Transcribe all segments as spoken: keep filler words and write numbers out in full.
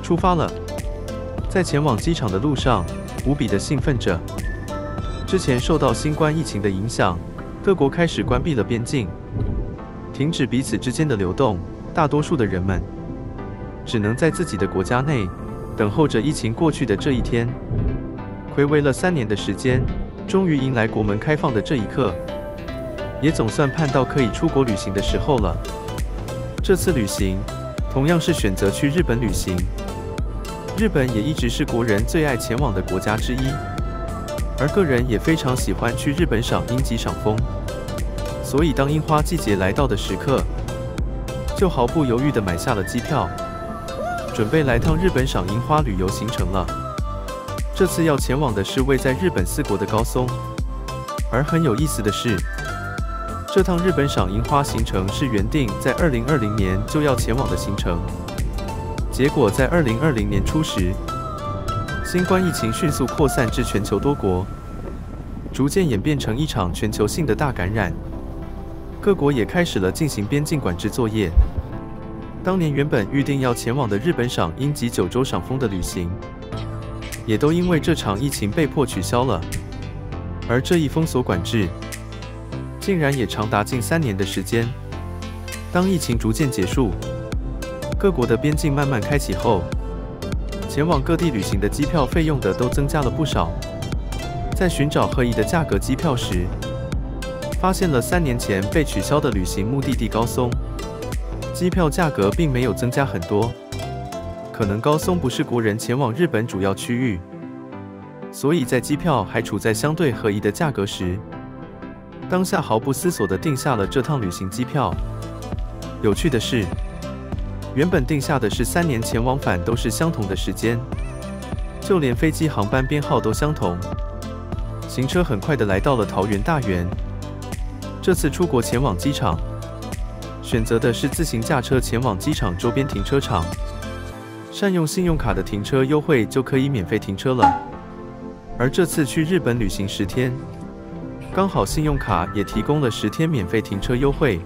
出发了。在前往机场的路上，无比的兴奋着。之前受到新冠疫情的影响，各国开始关闭了边境，停止彼此之间的流动，大多数的人们只能在自己的国家内等候着疫情过去的这一天。睽违了三年的时间，终于迎来国门开放的这一刻，也总算盼到可以出国旅行的时候了。这次旅行同样是选择去日本旅行。日本也一直是国人最爱前往的国家之一，而个人也非常喜欢去日本赏樱及赏枫，所以当樱花季节来到的时刻，就毫不犹豫地买下了机票，准备来趟日本赏樱花旅游行程了。这次要前往的是位在日本四国的高松，而很有意思的是，这趟日本赏樱花行程是原定在二零二零年就要前往的行程。结果在二零二零年初时，新冠疫情迅速扩散至全球多国，逐渐演变成一场全球性的大感染。各国也开始了进行边境管制作业。当年原本预定要前往的日本赏樱及九州赏枫的旅行，也都因为这场疫情被迫取消了。而这一封锁管制，竟然也长达近三年的时间。当疫情逐渐结束，各国的边境慢慢开启后，前往各地旅行的机票费用的都增加了不少。在寻找合宜的价格机票时，发现了三年前被取消的旅行目的地高松，机票价格并没有增加很多。可能高松不是国人前往日本主要区域，所以在机票还处在相对合宜的价格时，当下毫不思索地订下了这趟旅行机票。有趣的是，原本定下的是三年前往返都是相同的时间，就连飞机航班编号都相同。行车很快的来到了桃园大园。这次出国前往机场，选择的是自行驾车前往机场周边停车场，善用信用卡的停车优惠就可以免费停车了。而这次去日本旅行十天，刚好信用卡也提供了十天免费停车优惠。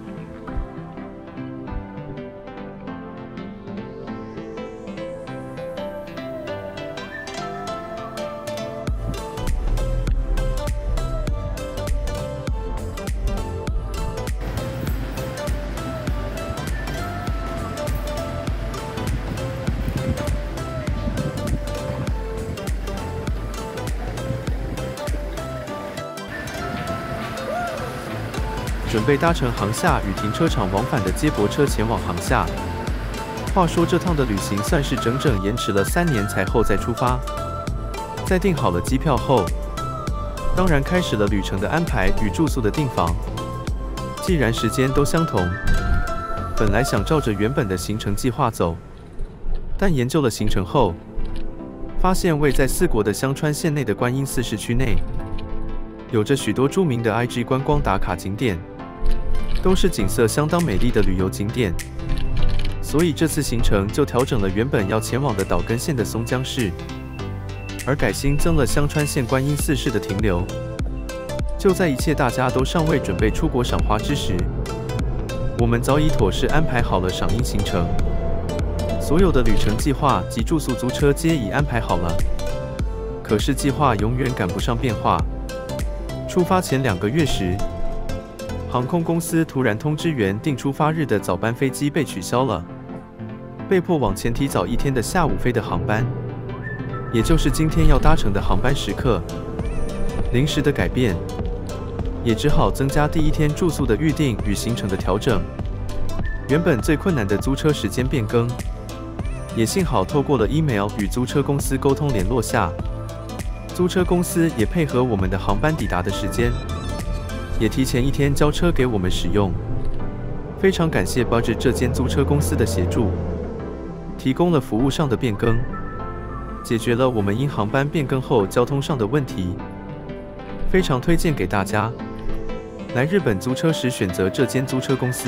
准备搭乘航厦与停车场往返的接驳车前往航厦。话说这趟的旅行算是整整延迟了三年才后再出发。在订好了机票后，当然开始了旅程的安排与住宿的订房。既然时间都相同，本来想照着原本的行程计划走，但研究了行程后，发现位在四国的香川县内的观音寺市区内，有着许多著名的 I G 观光打卡景点，都是景色相当美丽的旅游景点，所以这次行程就调整了原本要前往的岛根县的松江市，而改新增了香川县观音寺市的停留。就在一切大家都尚未准备出国赏花之时，我们早已妥善安排好了赏樱行程，所有的旅程计划及住宿租车皆已安排好了。可是计划永远赶不上变化。出发前两个月时，航空公司突然通知原定出发日的早班飞机被取消了，被迫往前提早一天的下午飞的航班，也就是今天要搭乘的航班时刻。临时的改变，也只好增加第一天住宿的预定与行程的调整。原本最困难的租车时间变更，也幸好透过了 email 与租车公司沟通联络下，租车公司也配合我们的航班抵达的时间，也提前一天交车给我们使用。非常感谢 Budget 这间租车公司的协助，提供了服务上的变更，解决了我们因航班变更后交通上的问题。非常推荐给大家，来日本租车时选择这间租车公司。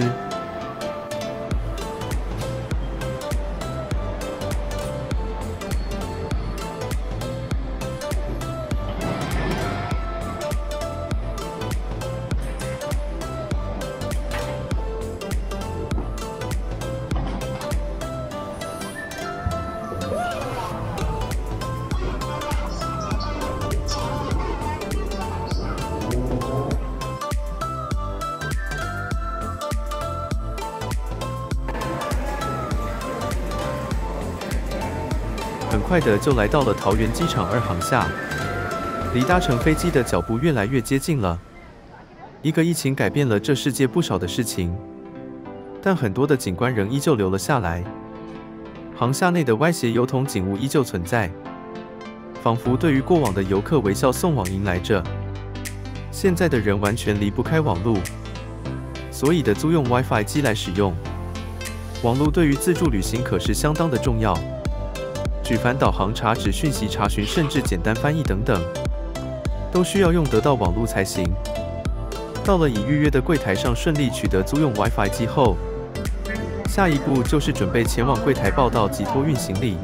快的就来到了桃园机场二航厦，离搭乘飞机的脚步越来越接近了。一个疫情改变了这世界不少的事情，但很多的景观仍依旧留了下来。航厦内的歪斜油桶景物依旧存在，仿佛对于过往的游客微笑送往迎来着。现在的人完全离不开网络，所以的租用 WiFi 机来使用。网络对于自助旅行可是相当的重要，举凡导航、查址、讯息查询，甚至简单翻译等等，都需要用得到网络才行。到了已预约的柜台上顺利取得租用 WiFi 机后，下一步就是准备前往柜台报到及托运行李。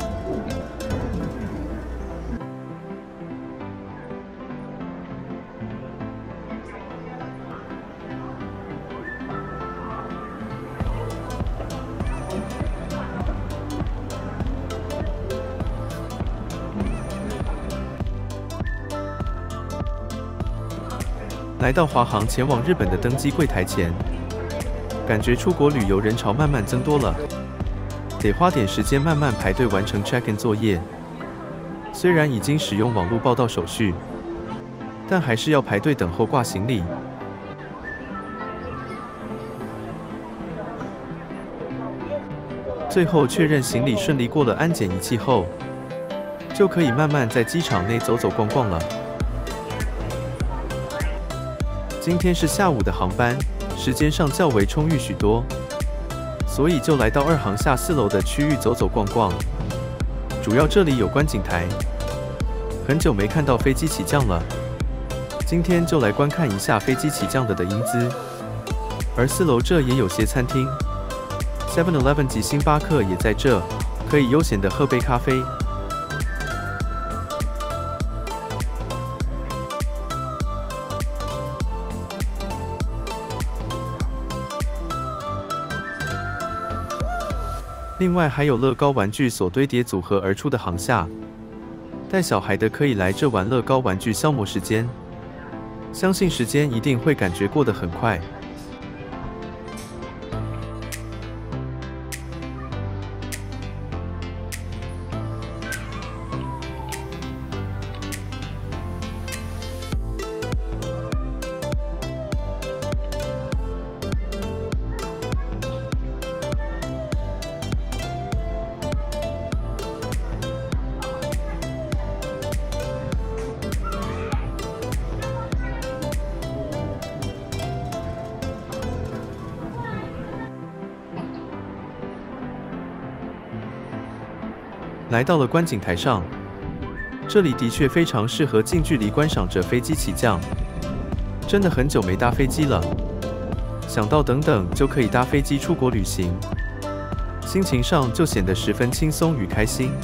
来到华航前往日本的登机柜台前，感觉出国旅游人潮慢慢增多了，得花点时间慢慢排队完成 check-in 作业。虽然已经使用网络报到手续，但还是要排队等候挂行李。最后确认行李顺利过了安检仪器后，就可以慢慢在机场内走走逛逛了。今天是下午的航班，时间上较为充裕许多，所以就来到二航厦四楼的区域走走逛逛。主要这里有观景台，很久没看到飞机起降了，今天就来观看一下飞机起降的的英姿。而四楼这也有些餐厅 ，seven eleven 及星巴克也在这，可以悠闲的喝杯咖啡。另外还有乐高玩具所堆叠组合而出的航厦，带小孩的可以来这玩乐高玩具消磨时间，相信时间一定会感觉过得很快。来到了观景台上，这里的确非常适合近距离观赏着飞机起降。真的很久没搭飞机了，想到等等就可以搭飞机出国旅行，心情上就显得十分轻松与开心。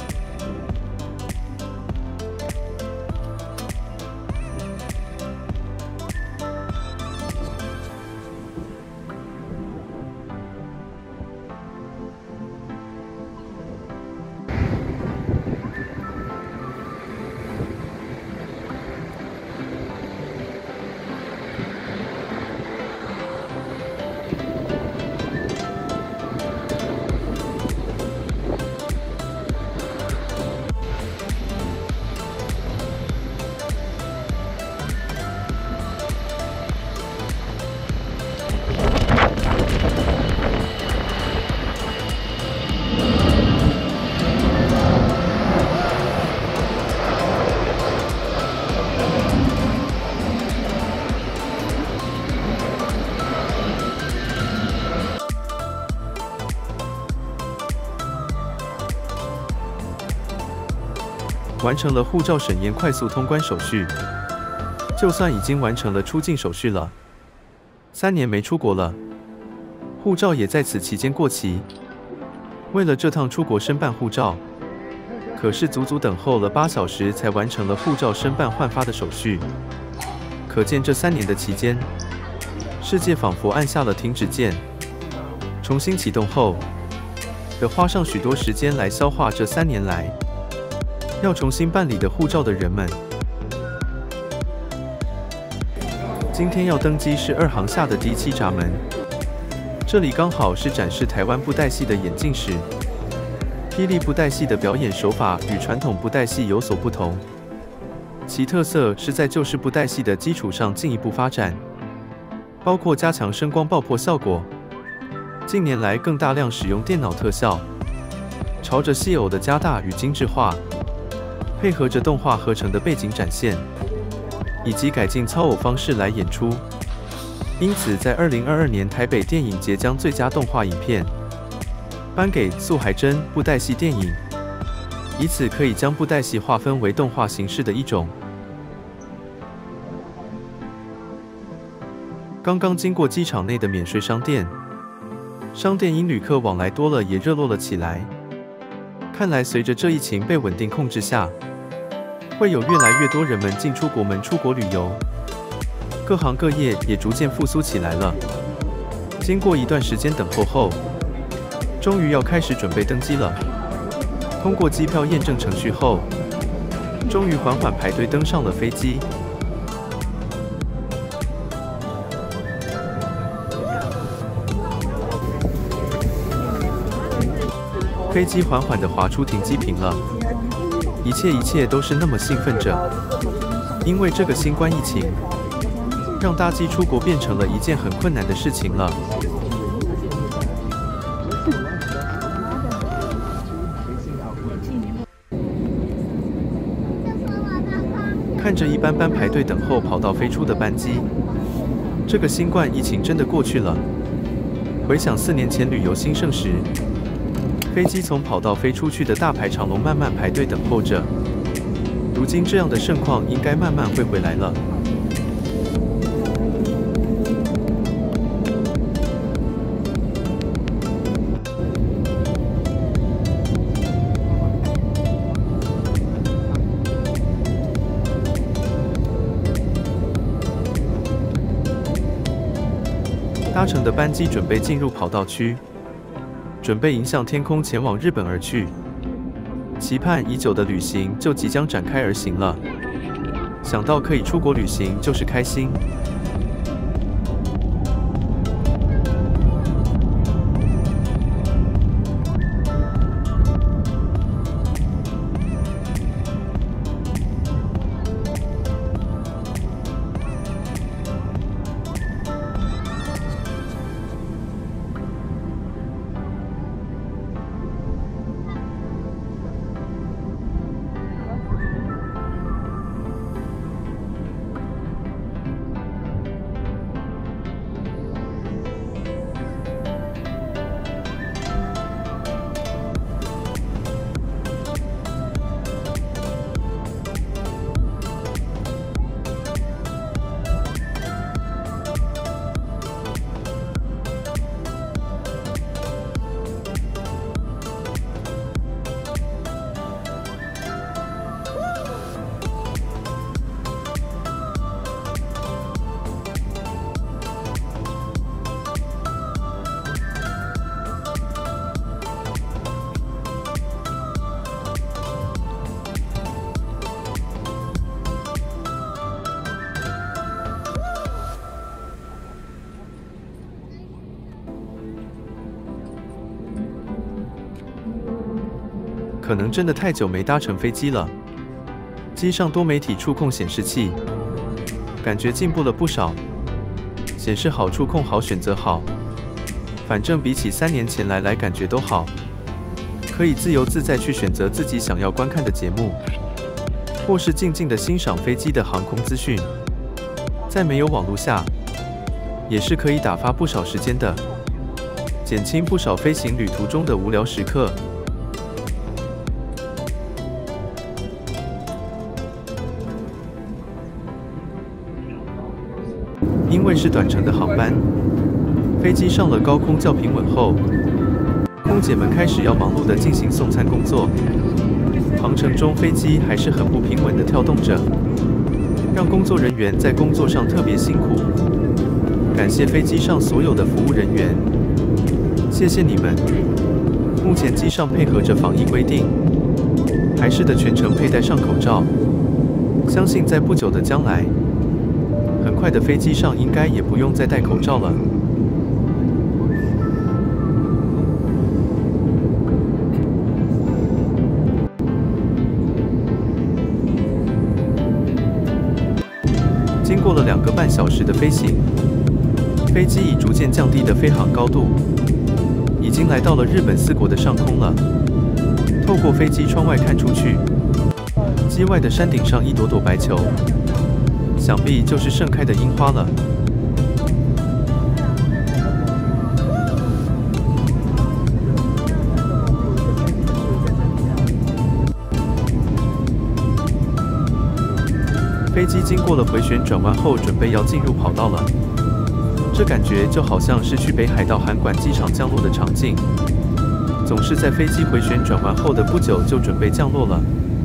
完成了护照审验快速通关手续，就算已经完成了出境手续了。三年没出国了，护照也在此期间过期。为了这趟出国申办护照，可是足足等候了八小时才完成了护照申办换发的手续。可见这三年的期间，世界仿佛按下了停止键，重新启动后，得花上许多时间来消化这三年来要重新办理的护照的人们。今天要登机是二航厦的第七闸门，这里刚好是展示台湾布袋戏的眼镜室。 霹雳布袋戏的表演手法与传统布袋戏有所不同，其特色是在旧式布袋戏的基础上进一步发展，包括加强声光爆破效果。近年来更大量使用电脑特效，朝着戏偶的加大与精致化，配合着动画合成的背景展现，以及改进操偶方式来演出。因此，在二零二二年台北电影节将最佳动画影片颁给素还真布袋戏电影，以此可以将布袋戏划分为动画形式的一种。刚刚经过机场内的免税商店，商店因旅客往来多了，也热络了起来。看来，随着这疫情被稳定控制下，会有越来越多人们进出国门出国旅游，各行各业也逐渐复苏起来了。经过一段时间等候后，终于要开始准备登机了。通过机票验证程序后，终于缓缓排队登上了飞机。飞机缓缓地滑出停机坪了，一切一切都是那么兴奋着，因为这个新冠疫情，让搭机出国变成了一件很困难的事情了。看着一班班排队等候跑道飞出的班机，这个新冠疫情真的过去了。回想四年前旅游兴盛时，飞机从跑道飞出去的大排长龙，慢慢排队等候着。如今这样的盛况应该慢慢会回来了。搭乘的班机准备进入跑道区，准备迎向天空前往日本而去。期盼已久的旅行就即将展开而行了。想到可以出国旅行，就是开心。可能真的太久没搭乘飞机了。机上多媒体触控显示器，感觉进步了不少。显示好，触控好，选择好，反正比起三年前来来感觉都好。可以自由自在去选择自己想要观看的节目，或是静静的欣赏飞机的航空资讯。在没有网络下，也是可以打发不少时间的，减轻不少飞行旅途中的无聊时刻。因为是短程的航班，飞机上了高空较平稳后，空姐们开始要忙碌地进行送餐工作。航程中飞机还是很不平稳地跳动着，让工作人员在工作上特别辛苦。感谢飞机上所有的服务人员，谢谢你们。目前机上配合着防疫规定，还是的全程佩戴上口罩。相信在不久的将来，很快的飞机上应该也不用再戴口罩了。 经过了两个半小时的飞行，飞机已逐渐降低的飞行高度，已经来到了日本四国的上空了。透过飞机窗外看出去，机外的山顶上一朵朵白球，想必就是盛开的樱花了。飞机经过了回旋转弯后，准备要进入跑道了。这感觉就好像是去北海道函馆机场降落的场景，总是在飞机回旋转弯后的不久就准备降落了。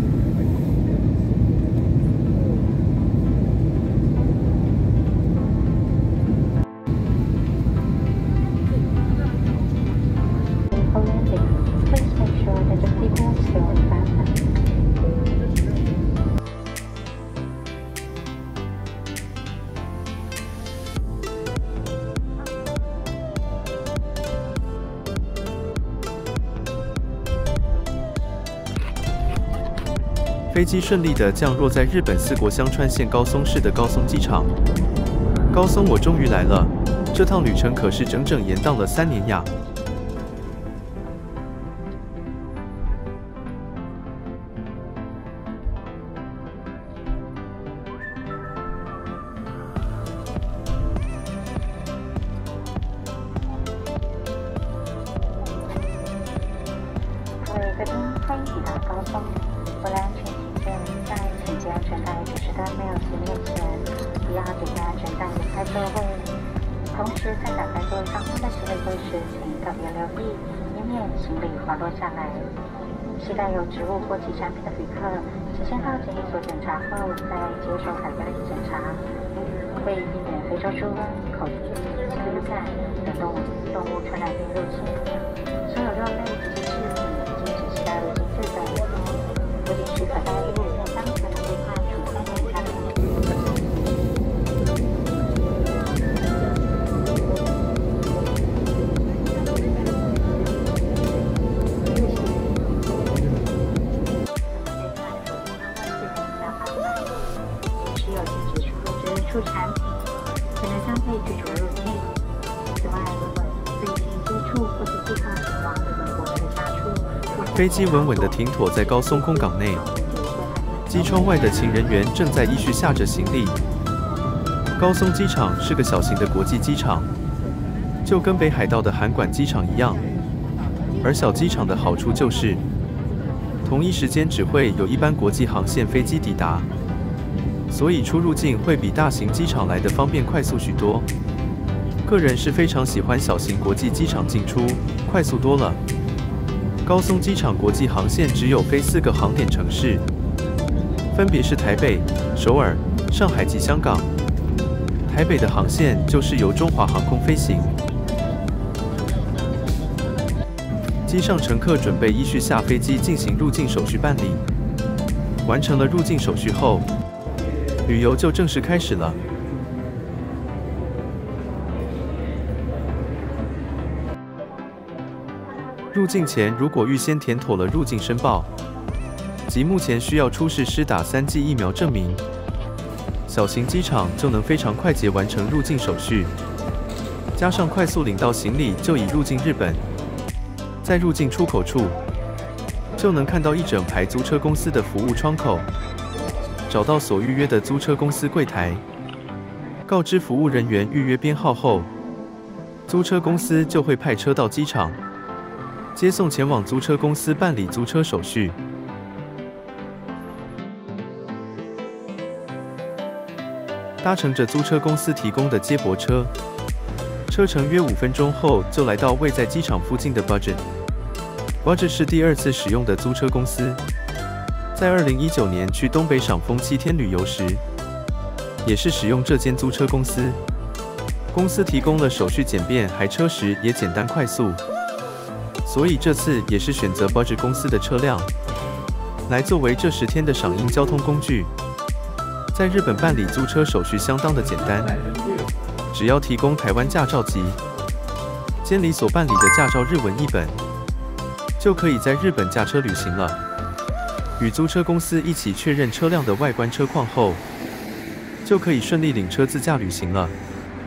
飞机顺利地降落在日本四国香川县高松市的高松机场。高松，我终于来了！这趟旅程可是整整延宕了三年呀！ 各位贵宾，欢迎抵达高松。为了安全起见，在请系安全带指示灯没有熄灭前，不要解开安全带离开座位。同时，在打开座位上方的行李柜时，请特别留意，以免行李滑落下来。携带有植物或其产品的旅客，请先到检疫所检查后，再接受海关检查。为避免非洲猪瘟、口蹄、禽流感等动物动物传染病入侵，所有肉类及制品禁止携带入境日本。不仅是可带入便当，可能被判处三年以下的罚金。持有禁止出入之畜产品，可能将被拒绝入境。此外，如果最近接触或是计划前往日本国内的家畜， 飞机稳稳地停妥在高松空港内，机窗外的勤人员正在依序下着行李。高松机场是个小型的国际机场，就跟北海道的函馆机场一样。而小机场的好处就是，同一时间只会有一班国际航线飞机抵达，所以出入境会比大型机场来得方便快速许多。个人是非常喜欢小型国际机场进出，快速多了。高松机场国际航线只有飞四个航点城市，分别是台北、首尔、上海及香港。台北的航线就是由中华航空飞行。机上乘客准备依序下飞机进行入境手续办理。完成了入境手续后，旅游就正式开始了。入境前，如果预先填妥了入境申报，及目前需要出示施打三剂疫苗证明，小型机场就能非常快捷完成入境手续。加上快速领到行李，就已入境日本。在入境出口处，就能看到一整排租车公司的服务窗口，找到所预约的租车公司柜台，告知服务人员预约编号后，租车公司就会派车到机场。接送前往租车公司办理租车手续。搭乘着租车公司提供的接驳车，车程约五分钟后就来到位在机场附近的 Budget。Budget 是第二次使用的租车公司，在二零一九年去东北赏枫七天旅游时，也是使用这间租车公司。公司提供了手续简便，还车时也简单快速。所以这次也是选择 Budget 公司的车辆，来作为这十天的赏樱交通工具。在日本办理租车手续相当的简单，只要提供台湾驾照及监理所办理的驾照日文译本，就可以在日本驾车旅行了。与租车公司一起确认车辆的外观车况后， 就可以顺利领车自驾旅行了。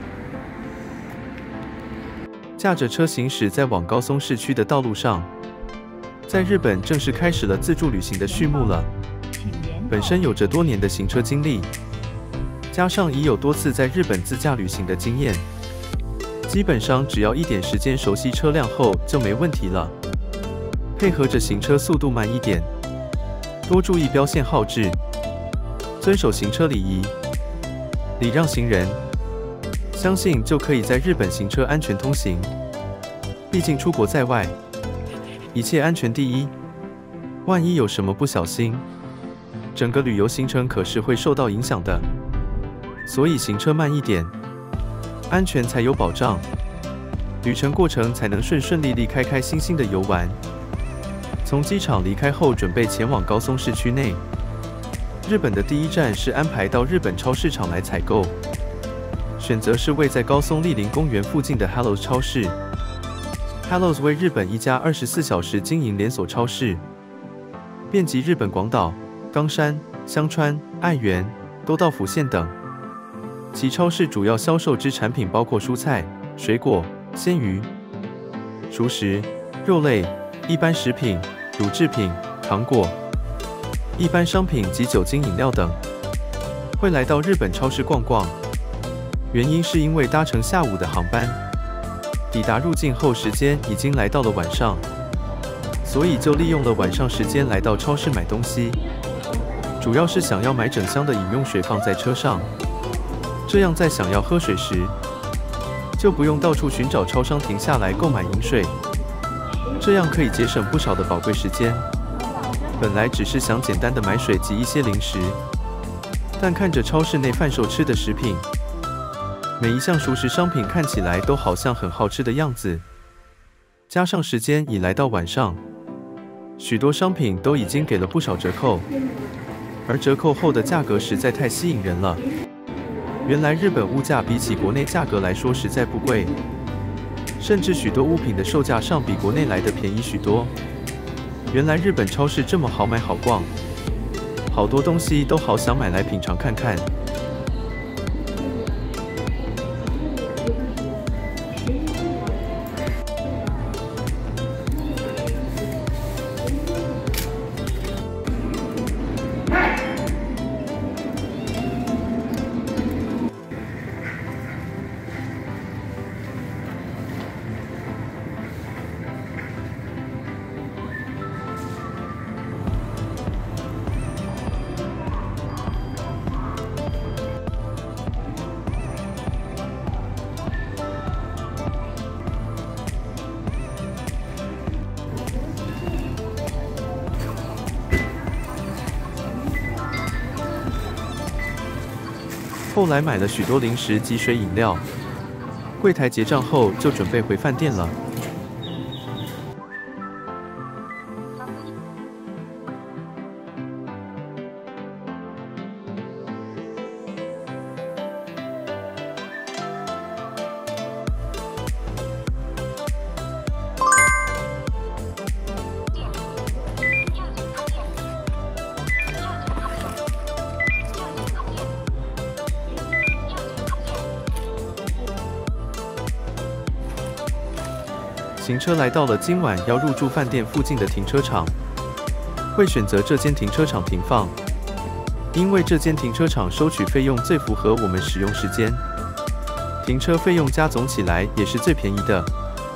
驾着车行驶在往高松市区的道路上，在日本正式开始了自助旅行的序幕了。本身有着多年的行车经历，加上已有多次在日本自驾旅行的经验，基本上只要一点时间熟悉车辆后就没问题了。配合着行车速度慢一点，多注意标线号志，遵守行车礼仪，礼让行人，相信就可以在日本行车安全通行。毕竟出国在外，一切安全第一，万一有什么不小心，整个旅游行程可是会受到影响的。所以行车慢一点，安全才有保障，旅程过程才能顺顺利利、开开心心的游玩。从机场离开后，准备前往高松市区内。日本的第一站是安排到日本超市场来采购，选择是位在高松栗林公园附近的 Hallows 超市。Hallows 为日本一家二十四小时经营连锁超市，遍及日本广岛、冈山、香川、爱媛、都道府县等。其超市主要销售之产品包括蔬菜、水果、鲜鱼、熟食、肉类、一般食品、乳制品、糖果、一般商品及酒精饮料等。会来到日本超市逛逛，原因是因为搭乘下午的航班，抵达入境后时间已经来到了晚上，所以就利用了晚上时间来到超市买东西，主要是想要买整箱的饮用水放在车上，这样在想要喝水时，就不用到处寻找超商停下来购买饮水，这样可以节省不少的宝贵时间。本来只是想简单的买水及一些零食，但看着超市内贩售吃的食品，每一项熟食商品看起来都好像很好吃的样子，加上时间已来到晚上，许多商品都已经给了不少折扣，而折扣后的价格实在太吸引人了。原来日本物价比起国内价格来说实在不贵，甚至许多物品的售价上比国内来的便宜许多。原来日本超市这么好买好逛，好多东西都好想买来品尝看看。后来买了许多零食及水饮料，柜台结账后就准备回饭店了。行车来到了今晚要入住饭店附近的停车场，会选择这间停车场停放，因为这间停车场收取费用最符合我们使用时间，停车费用加总起来也是最便宜的。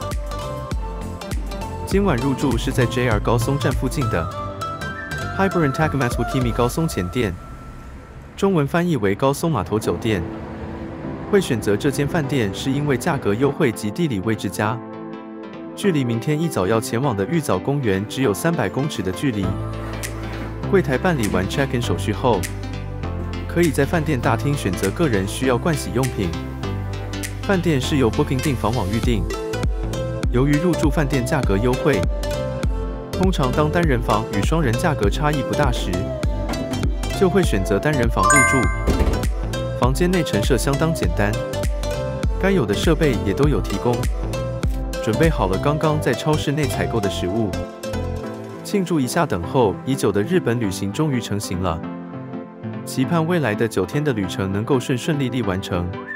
今晚入住是在 J R 高松站附近的 Hibaran Takamatsu Kimi 高松前店，中文翻译为高松码头酒店。会选择这间饭店是因为价格优惠及地理位置佳。距离明天一早要前往的玉藻公园只有三百公尺的距离。柜台办理完 check-in 手续后，可以在饭店大厅选择个人需要盥洗用品。饭店是由 Booking 订房网预订。由于入住饭店价格优惠，通常当单人房与双人价格差异不大时，就会选择单人房入住。房间内陈设相当简单，该有的设备也都有提供。准备好了刚刚在超市内采购的食物，庆祝一下等候已久的日本旅行终于成行了。 期盼未来的九天的旅程能够顺顺利利完成。